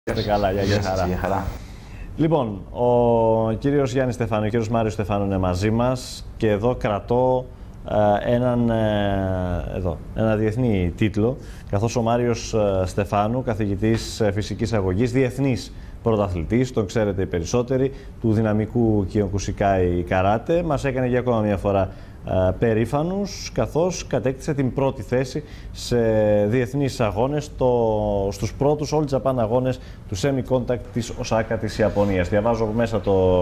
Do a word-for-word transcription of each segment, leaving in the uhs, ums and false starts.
Είστε καλά, για, για χαρά. Για χαρά. Λοιπόν, ο κύριος Γιάννης Στεφάνου, ο κύριος Μάριος Στεφάνου είναι μαζί μας και εδώ κρατώ ε, έναν ε, εδώ, ένα διεθνή τίτλο, καθώς ο Μάριος ε, Στεφάνου, καθηγητής ε, φυσικής αγωγής, διεθνής πρωταθλητής, τον ξέρετε οι περισσότεροι, του δυναμικού Κιοκουσικάι καράτε, μας έκανε για ακόμα μια φορά ε, περήφανους, καθώς κατέκτησε την πρώτη θέση σε διεθνείς αγώνες, το, στους πρώτους All Japan αγώνες του Semi-Contact της Οσάκα της Ιαπωνίας. Διαβάζω μέσα το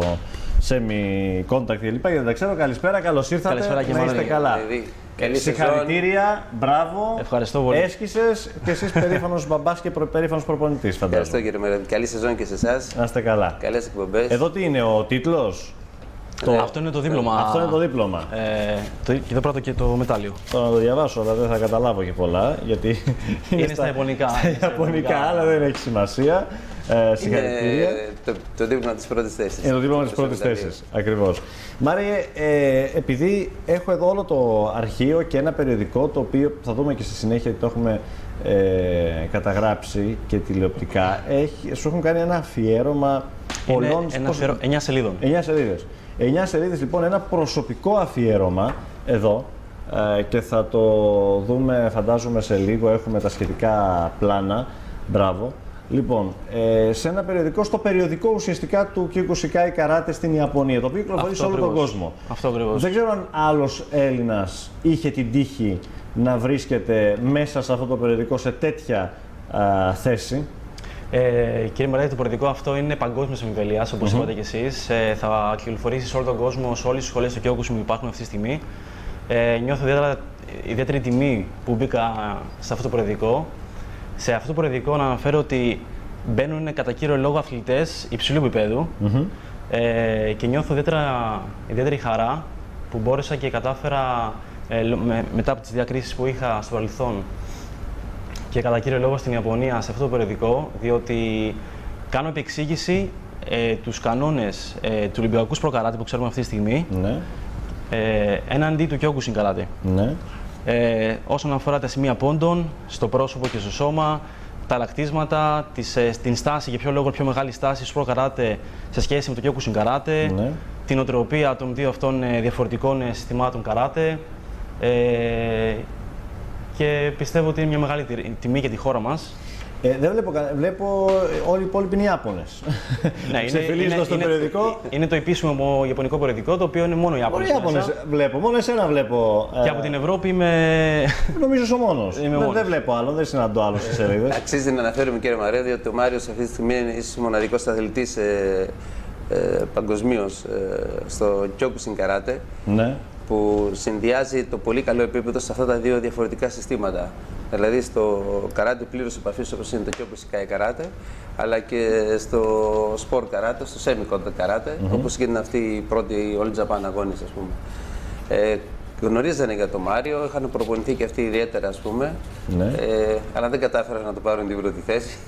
Semi-Contact κλπ. Γιατί δεν τα ξέρω. Καλησπέρα, καλώς ήρθατε. Καλησπέρα και να είστε καλά. Συγχαρητήρια, μπράβο. Ευχαριστώ πολύ. Έσκησες και εσείς περήφανος μπαμπάς και προ, περήφανος προπονητής, φαντάζομαι. Ευχαριστώ κύριε Μερέδη. Καλή σεζόν και σε εσάς. Να είστε καλά. Καλές εκπομπές. Εδώ τι είναι ο τίτλος? Το... Αυτό είναι το δίπλωμα. Αυτό είναι το δίπλωμα. Ε, το... Και εδώ πρώτο και το μετάλλιο. Τώρα να το διαβάσω, αλλά δεν θα καταλάβω και πολλά, γιατί είναι, είναι στα Ιαπωνικά. Στα Ιαπωνικά, αλλά δεν έχει σημασία. Ε, συγχαρητήρια. Είναι το, το δίπλωμα της πρώτης θέσης. Είναι το δίπλωμα της πρώτης θέσης, ακριβώς. Μάριε, ε, επειδή έχω εδώ όλο το αρχείο και ένα περιοδικό, το οποίο θα δούμε και στη συνέχεια, το έχουμε ε, καταγράψει και τηλεοπτικά, έχει, σου έχουν κάνει ένα αφιέρωμα πολλών... Ένα αφιέρω... εννιά σελίδων. εννιά σελίδες. εννιά σελίδες, λοιπόν, ένα προσωπικό αφιέρωμα εδώ, ε, και θα το δούμε, φαντάζομαι, σε λίγο. Έχουμε τα σχετικά πλάνα. Μπράβο. Λοιπόν, ε, σε ένα περιοδικό, στο περιοδικό ουσιαστικά του Kyokushikai Karate στην Ιαπωνία, το οποίο κυκλοφορεί σε όλο τον κόσμο. Αυτό ακριβώς. Δεν ξέρω αν άλλος Έλληνας είχε την τύχη να βρίσκεται μέσα σε αυτό το περιοδικό σε τέτοια α, θέση. Ε, κύριε Μαρέτη, το περιοδικό αυτό είναι παγκόσμιας εμβέλειας, όπως mm-hmm. είπατε κι εσείς. Ε, θα κυκλοφορήσει σε όλο τον κόσμο, σε όλες τις σχολές του Kyokushin που υπάρχουν αυτή τη στιγμή. Ε, νιώθω ιδιαίτερα, ιδιαίτερη τιμή που μπήκα σε αυτό το περιοδικό. Σε αυτό το περιοδικό να αναφέρω ότι μπαίνουν κατά κύριο λόγο αθλητές υψηλού επίπεδου mm-hmm. ε, και νιώθω ιδιαίτερα, ιδιαίτερη χαρά που μπόρεσα και κατάφερα ε, με, μετά από τις διακρίσεις που είχα στο παρελθόν και κατά κύριο λόγο στην Ιαπωνία σε αυτό το περιοδικό, διότι κάνω επεξήγηση ε, τους κανόνες ε, του Ολυμπιακού Σπορ-Καράτε που ξέρουμε αυτή τη στιγμή ναι. ε, έναντι του Kyokushin Καράτε. Ναι. Ε, όσον αφορά τα σημεία πόντων, στο πρόσωπο και στο σώμα, τα αλλακτίσματα, την στάση, για ποιο λόγο πιο μεγάλη στάση στο Σπορ-Καράτε σε σχέση με το Kyokushin Καράτε, ναι. την οτροπία των δύο αυτών διαφορετικών συστημάτων καράτε. Ε, και πιστεύω ότι είναι μια μεγάλη τιμή για τη χώρα μας. Ε, δεν βλέπω, βλέπω όλοι οι υπόλοιποι είναι Ιάπωνες. Ναι, είναι, είναι, στο είναι, περιοδικό. Είναι το επίσημο ιαπωνικό περιοδικό, το οποίο είναι μόνο Ιάπωνες. Μόνο Ιάπωνες βλέπω, μόνο εσένα βλέπω. Και από την Ευρώπη είμαι... Νομίζω είσαι ο μόνος. Είμαι δεν, μόνος. δεν βλέπω άλλο, δεν συναντώ άλλο στις σελίδες. Αξίζει να αναφέρουμε, κύριε Μαρέδη, ότι ο Μάριος αυτή τη στιγμή είναι μοναδικός αθλητής ε, ε, παγκοσμίως ε, στο Kyokushin Karate. Ναι. Που συνδυάζει το πολύ καλό επίπεδο σε αυτά τα δύο διαφορετικά συστήματα. Δηλαδή στο καράτε πλήρους επαφής όπως είναι το Kyokushikai Karate, αλλά και στο Sport Karate, στο Semi-Contact Karate, mm-hmm. όπως γίνεται αυτή η πρώτη All Japan αγώνες, ας πούμε. Ε, γνωρίζανε για τον Μάριο, είχαν προπονηθεί και αυτοί ιδιαίτερα, ας πούμε, ναι. ε, αλλά δεν κατάφεραν να το πάρουν την πρώτη θέση.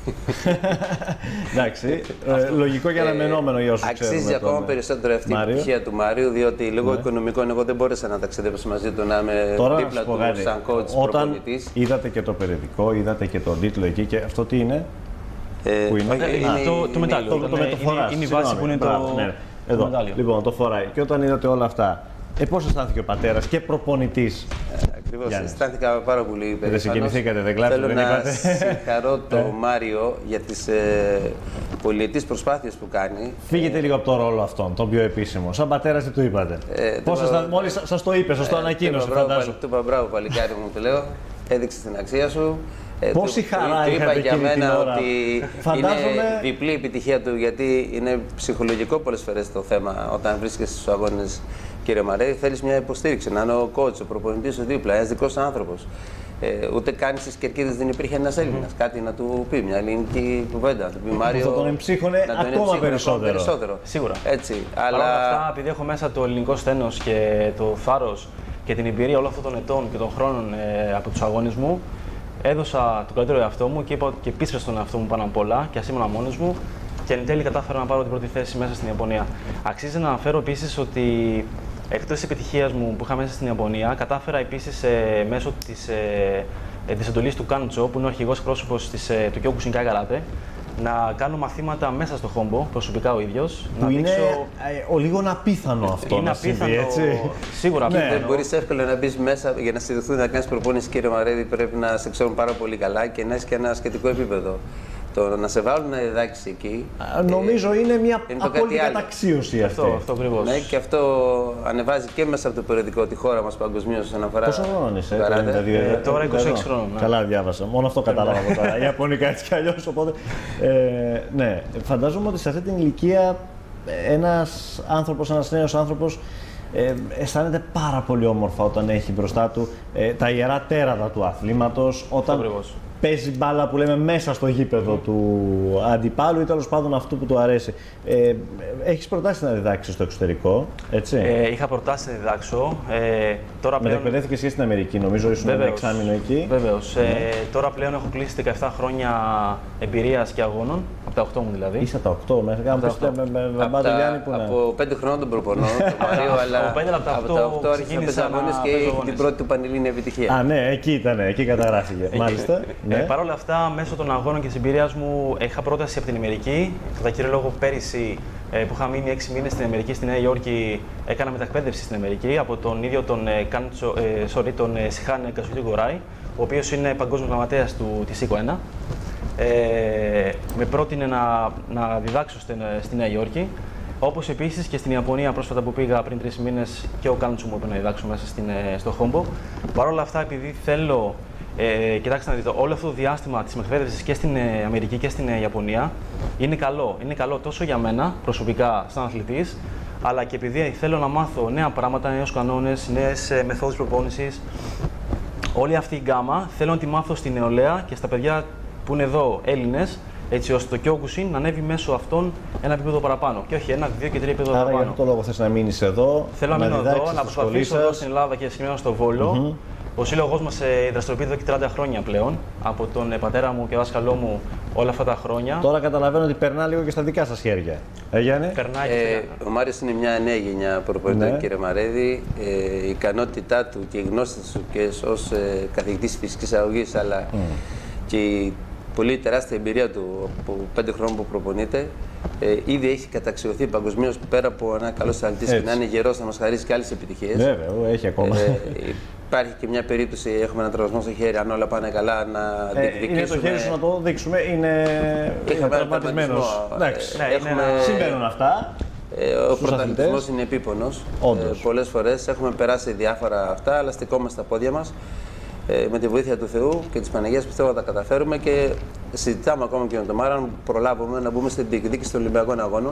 Εντάξει, ε, λογικό και αναμενόμενο για όσους ξέρουμε. Αξίζει ακόμα περισσότερο αυτή Μάριο. Η επιτυχία του Μάριου, διότι λόγω ναι. οικονομικών εγώ δεν μπόρεσα να ταξιδέψω μαζί του, να είμαι τώρα δίπλα του σαν coach προπονητής. Όταν είδατε και το περιοδικό, είδατε και τον τίτλο εκεί, και αυτό τι είναι? Ε, που είναι? είναι, είναι το, το μετάλλιο, το, το, το μεταφοράς, είναι η βάση που είναι το, ναι. το Εδώ, μετάλλιο. Λοιπόν, το φοράει. Και όταν είδατε όλα αυτά, Ε, πώς αισθάνθηκε ο πατέρας και προπονητής? Ε, ακριβώς, αισθάνθηκα πάρα πολύ περήφανος. Δεν συγκινηθήκατε, δεν κλάψατε, Θέλω δεν να είπατε? συγχαρώ τον Μάριο για τις ε, πολυετής προσπάθειες που κάνει. Φύγετε ε, λίγο από το ρόλο αυτόν, τον πιο επίσημο. Σαν πατέρας τι του είπατε? Ε, πώς αισθάνθηκε, πα... μόλις σας το είπε, σας το ε, ανακοίνωσε, φαντάζομαι. Του είπα μπράβο παλικάρι μου, του λέω, έδειξε την αξία σου. Ε, Πόση του, χαρά του είχατε είπα για μένα ώρα. Ότι Φαντάζομαι... είναι διπλή επιτυχία του, γιατί είναι ψυχολογικό πολλές φορές το θέμα όταν βρίσκεσαι στους αγώνες. Κύριε Μαρέδη, θέλεις μια υποστήριξη, να είναι ο coach, ο προπονητής σου δίπλα, ένας δικός άνθρωπος. Ε, ούτε καν στις κερκίδες δεν υπήρχε ένας Έλληνας. Mm. Κάτι να του πει, μια ελληνική κουβέντα. Να του πει Μάριο. Θα τον εμψύχωνε ακόμα περισσότερο. περισσότερο. Σίγουρα. Έτσι, αλλά... Παρ' όλα αυτά, επειδή έχω μέσα το ελληνικό στένος και το θάρρος και την εμπειρία όλων αυτών των ετών και των χρόνων ε, από τους αγώνες μου, έδωσα το καλύτερο εαυτό μου και είπα και πίστευα στον εαυτό μου πάνω απ' όλα και ας ήμουν μόνος μου. Και εν τέλει κατάφερα να πάρω την πρώτη θέση μέσα στην Ιαπωνία. Αξίζει να αναφέρω επίσης ότι εκτός της επιτυχίας μου που είχα μέσα στην Ιαπωνία, κατάφερα επίσης ε, μέσω της, ε, της εντολής του Κάντσο, που είναι ο αρχηγός πρόσωπος της, ε, του Kyokushinkai Karate, να κάνω μαθήματα μέσα στο χόμπο, προσωπικά ο ίδιος. Που να είναι δείξω... ε, ο λίγο απίθανο αυτό είναι να συμβεί, απίθανο, έτσι. Σίγουρα Ναι. απίθανο. Δεν μπορείς εύκολα να μπει μέσα για να συνδεθούν να κάνεις προπόνηση, κύριε Μαρέδη. Πρέπει να σε ξέρουν πάρα πολύ καλά και να έχει και ένα σχετικό επίπεδο. Το να σε βάλουν να διδάξει εκεί. Α, νομίζω είναι μια είναι το απόλυτη κάτι άλλο. καταξίωση αυτή. Αυτό, αυτό ακριβώς. Ναι, και αυτό ανεβάζει και μέσα από το περιοδικό τη χώρα μας παγκοσμίως όσον αφορά. Πόσο χρόνο είσαι, το καράτε. ενενήντα δύο, Ε, τώρα είκοσι έξι εδώ. χρόνων, ναι. Καλά, διάβασα. Μόνο αυτό κατάλαβα από τα Ιαπωνικά έτσι κι αλλιώς. Οπότε, ε, ναι, φαντάζομαι ότι σε αυτή την ηλικία ένας άνθρωπος, ένας νέος άνθρωπος ε, αισθάνεται πάρα πολύ όμορφα όταν έχει μπροστά του ε, τα ιερά τέρατα του αθλήματος, όταν ακριβώς. παίζει μπάλα που λέμε μέσα στο γήπεδο του αντιπάλου ή τέλος πάντων αυτού που του αρέσει. Ε, έχεις προτάσει να διδάξεις στο εξωτερικό, έτσι. Ε, είχα προτάσει να διδάξω. Ε, τώρα πλέον... Μετεκπαιδεύτηκες και στην Αμερική, νομίζω, ήσουν ένα εξάμηνο εκεί. Βεβαίως. Ναι. Ε, τώρα πλέον έχω κλείσει δεκαεπτά χρόνια εμπειρίας και αγώνων, από τα οκτώ μου δηλαδή. Είσαι τα οκτώ, μέχρι να πεις με, με, με Από, τα, που από πέντε χρόνων τον προπονώ, τον Μαρίο, αλλά από πέντε, από τα από τα οκτώ άρχισε να παίζει αγώνες και έχει την πρώτη του πανελλήνια επιτυχία. Α, ναι, εκεί ήταν, εκεί καταγράφηκε. Μάλιστα. Ναι. Ε, Παρ' όλα αυτά, μέσω των αγώνων και της εμπειρίας μου, είχα πρόταση από την Αμερική. Κατά κύριο λόγο, πέρυσι ε, που είχα μείνει έξι μήνες στην Αμερική, στη Νέα Υόρκη, έκανα μετακπαίδευση στην Αμερική από τον ίδιο τον, ε, Κάντσο, ε, sorry, τον ε, Σιχάν Κασουλί Γκοράι, ο οποίος είναι παγκόσμιος γραμματέας του της ΣΥΚΟ ένα. Ε, με πρότεινε να, να διδάξω στην, στη Νέα Υόρκη. Όπως επίσης και στην Ιαπωνία πρόσφατα που πήγα πριν τρεις μήνες και ο Κάντσο μου είπε να διδάξω μέσα στην, στο χόμπο. Παρ' όλα αυτά, επειδή θέλω, ε, κοιτάξτε να δείτε, όλο αυτό το διάστημα της εκπαίδευσης και στην ε, Αμερική και στην ε, Ιαπωνία είναι καλό. Είναι καλό τόσο για μένα προσωπικά σαν αθλητής, αλλά και επειδή θέλω να μάθω νέα πράγματα, νέους κανόνες, νέες ε, μεθόδους προπόνησης. Όλη αυτή η γκάμα θέλω να τη μάθω στη νεολαία και στα παιδιά που είναι εδώ Έλληνες, έτσι ώστε το Kyokushin να ανέβει μέσω αυτών ένα επίπεδο παραπάνω. Και όχι ένα, δύο και τρία επίπεδα Άρα, παραπάνω. για αυτό το λόγο θες να μείνεις εδώ. Θέλω να, να μείνω εδώ, να προσπαθήσω εδώ σας. στην Ελλάδα και συγκεκριμένα στο Βόλο. Mm-hmm. Ο σύλλογός μας ε, δραστηριοποιείται εδώ και τριάντα χρόνια πλέον. Από τον ε, πατέρα μου και δάσκαλό μου όλα αυτά τα χρόνια. Τώρα καταλαβαίνω ότι περνά λίγο και στα δικά σας χέρια. Ε, Γιάννη. Περνάει Ε, ο Μάριος είναι μια νέα γενιά προπονητών, Ναι. κύριε Μαρέδη. Ε, η ικανότητά του και η γνώση του και ως ε, καθηγητής φυσικής αγωγής, αλλά mm. και η πολύ τεράστια εμπειρία του από πέντε χρόνων που προπονείται, ε, ήδη έχει καταξιωθεί παγκοσμίως πέρα από ένα καλό αθλητής και να είναι γερός να μας χαρίσει και άλλες επιτυχίες. Βέβαια, έχει ακόμα. Ε, υπάρχει και μια περίπτωση, έχουμε ένα τραυματισμό στο χέρι, αν όλα πάνε καλά, να ε, διεκδικήσουμε. Είναι το χέρι σου να το δείξουμε, είναι, είναι τραυματισμένος. Εντάξει, ναι, έχουμε... συμβαίνουν αυτά. Ε, ο πρωταθλητισμός είναι επίπονος. Ε, πολλές φορές έχουμε περάσει διάφορα αυτά, αλλά στεκόμαστε στα πόδια μας. Ε, με τη βοήθεια του Θεού και της Παναγίας πιστεύω θα τα καταφέρουμε και συζητάμε ακόμα και με τον Μάρα αν προλάβουμε να μπούμε στην διεκδίκηση των Ολυμπιακών Αγώνων.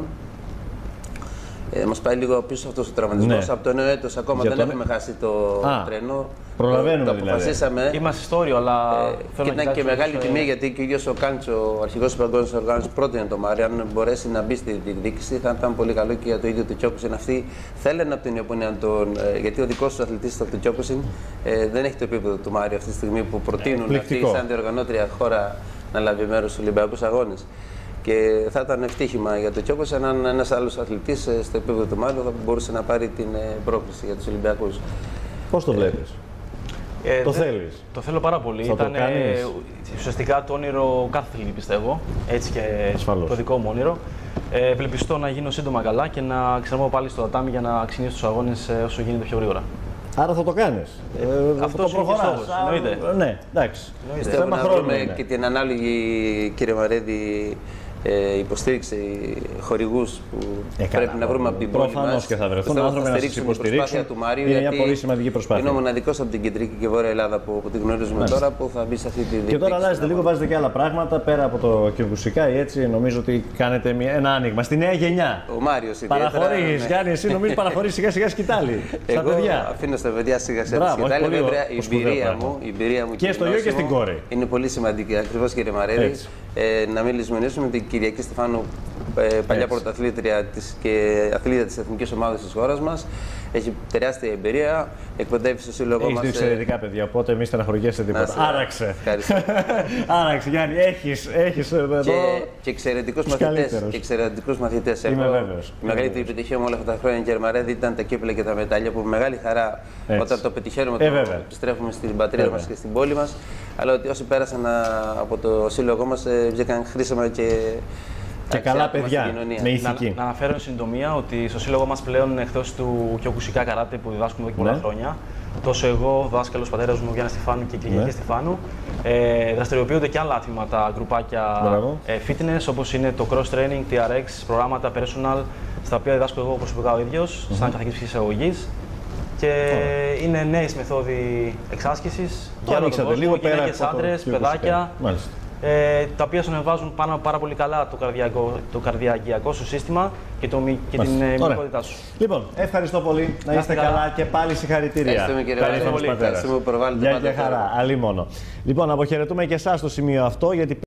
Ε, μας πάει λίγο πίσω αυτός ο τραυματισμός. Ναι. Από το νέο έτος ακόμα Για δεν τον... έχουμε χάσει το Α, τρένο. Προλαβαίνουμε το δηλαδή. αποφασίσαμε. Είμαστε στο όριο, αλλά. Ε, θέλω και να ήταν και μεγάλη ε... τιμή γιατί και ο ίδιος ο Κάντσο, ο αρχηγός της Παγκόσμιας Οργάνωσης, πρότεινε τον Μάρη. Αν μπορέσει να μπει στη διεκδίκηση, θα ήταν πολύ καλό και για το ίδιο το Kyokushin. Αυτοί θέλουν από την Ιαπωνία τον. Ε, γιατί ο δικός του αθλητής από το Kyokushin ε, δεν έχει το επίπεδο του Μάρη αυτή τη στιγμή που προτείνουν αυτοί σαν διοργανώτρια χώρα να λάβει μέρος στους Ολυμπιακούς Αγώνες. Και θα ήταν ευτύχημα για το Kyokushin αν ένας άλλος αθλητής στο επίπεδο του Μάριου θα μπορούσε να πάρει την πρόκληση για τους Ολυμπιακούς. Πώς το βλέπεις? Ε, το δε, θέλεις? Το θέλω πάρα πολύ. Θα Ήταν το κάνεις? ουσιαστικά το όνειρο κάθε αθλητή, πιστεύω. Έτσι και ασφαλώς. Το δικό μου όνειρο. Ε, Ευελπιστώ να γίνω σύντομα καλά και να ξαναμπω πάλι στο τατάμι για να ξεκινήσω τους αγώνες όσο γίνεται πιο γρήγορα. Άρα θα το κάνεις. Ε, Αυτό το προχωράς. Εννοείται. Ναι, εντάξει. Πιστεύω να βρούμε και την ανάλογη, κύριε Μαρέδη, ε, υποστήριξη χορηγούς που ε, πρέπει καλά, να βρούμε από την πόλη μας. Προφανώς και θα βρεθούν άνθρωποι να σας υποστηρίξουν. Του Μάριου, είναι μια πολύ σημαντική προσπάθεια. Είναι ο μοναδικός από την κεντρική και βόρεια Ελλάδα που, που την γνωρίζουμε Μάλιστα. τώρα που θα μπει σε αυτή τη διαδικασία. Και τώρα αλλάζετε λίγο, βάζετε και άλλα πράγματα πέρα από το Kyokushikai, έτσι. Νομίζω ότι κάνετε μια, ένα άνοιγμα στη νέα γενιά. Ο Μάριος παραχωρείς, ναι. Γιάννη, εσύ νομίζω παραχωρείς σιγά σιγά σκητάλη. Στα παιδιά. Αφήνω στα παιδιά σιγά σιγά τη σκητάλη. Βέβαια η εμπειρία μου και στο γιο και στην κόρη. Είναι πολύ σημαντική, ακριβώς κύριε Μαρέδη. Ε, να μην λησμονήσουμε την Κυριακή Στεφάνου παλιά Έτσι. πρωταθλήτρια της και αθλήτρια της εθνικής ομάδας της χώρας μας. Έχει τεράστια εμπειρία, εκπαιδεύει στο σύλλογο μας. Έχεις δύο εξαιρετικά παιδιά, οπότε μη στεναχωριέσαι τίποτα. Άραξε. Άραξε, Γιάννη, έχεις, έχεις εδώ. Και, και εξαιρετικούς μαθητές. Και εξαιρετικούς μαθητές. Είμαι Εγώ, βέβαιος. Η μεγαλύτερη επιτυχία μου όλα αυτά τα χρόνια, Γερμαρέδη, ήταν τα κύπελα και τα μετάλλια που με μεγάλη χαρά Έτσι. όταν το πετυχαίνουμε, Ε, το βέβαια. επιστρέφουμε στην πατρίδα μας και στην πόλη μας. Αλλά ότι όσοι πέρασαν από το σύλλογό μας βγήκαν χρήσιμα και. Και καλά παιδιά, με ηθική. Να, να αναφέρω εν συντομία ότι στο σύλλογο μας πλέον, εκτός του Κιοκουσικά καράτε που διδάσκουμε εδώ και πολλά Ναι. χρόνια, τόσο εγώ, ο δάσκαλος πατέρας μου Γιάννη Στεφάνου και η Κυριακή Ναι. Στεφάνου, ε, δραστηριοποιούνται και άλλα άθληματα, γκρουπάκια ε, fitness, όπως είναι το cross training, τι αρ εξ, προγράμματα personal, στα οποία διδάσκω εγώ προσωπικά ο ίδιος, mm-hmm. σαν καθηγητής φυσιολογικής. Και oh. είναι νέες μεθόδοι εξάσκησης για όλο τον κόσμο, γυναίκες, άντρες, παιδάκια. Μάλιστα. Ε, τα οποία σου ανεβάζουν πάνω πάρα πολύ καλά το, καρδιακό, το καρδιακιακό σου σύστημα και, το, και την μυϊκότητά σου. Λοιπόν, ευχαριστώ πολύ. Να είστε καλά. καλά και πάλι συγχαρητήρια. Ευχαριστούμε κύριε Βαλή. Ευχαριστούμε που προβάλλετε πάντα. Για και χαρά, αλλήμωνο. Λοιπόν, αποχαιρετούμε και εσάς στο σημείο αυτό, γιατί